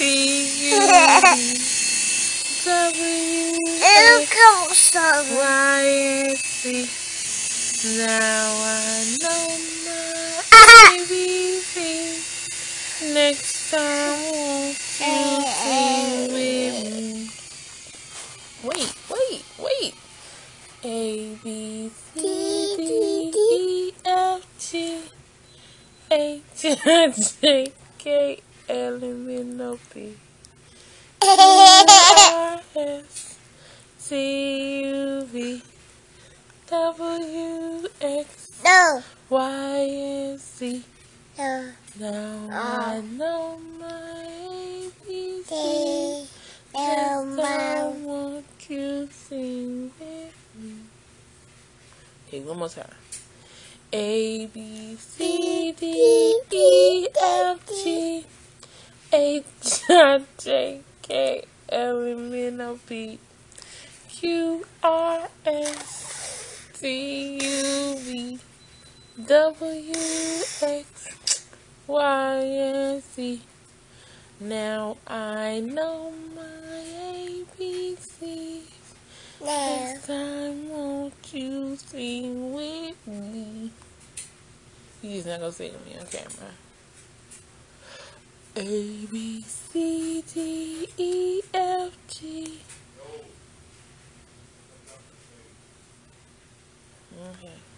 U, V, W, X, Y, and Z. Now I know my ABC. Next time, won't you sing with me? Wait. A, B, C, D, E, F, G, H, I, J, K, L, M, N, O, P, Q, R, S, T, U, V, W, X, Y, and Z. Now I know my ABC. Next time, won't you sing with me? Okay, one more time. A, B, C, D, E, F, G, H, I, J, K, L, M, N, O, P, Q, R, S, T, U, V, W, X, Y, and Z. Now I know my ABCs. Next time, won't you sing with me? You just not gonna sing with me on camera. A, B, C, D, E, F, G. Okay.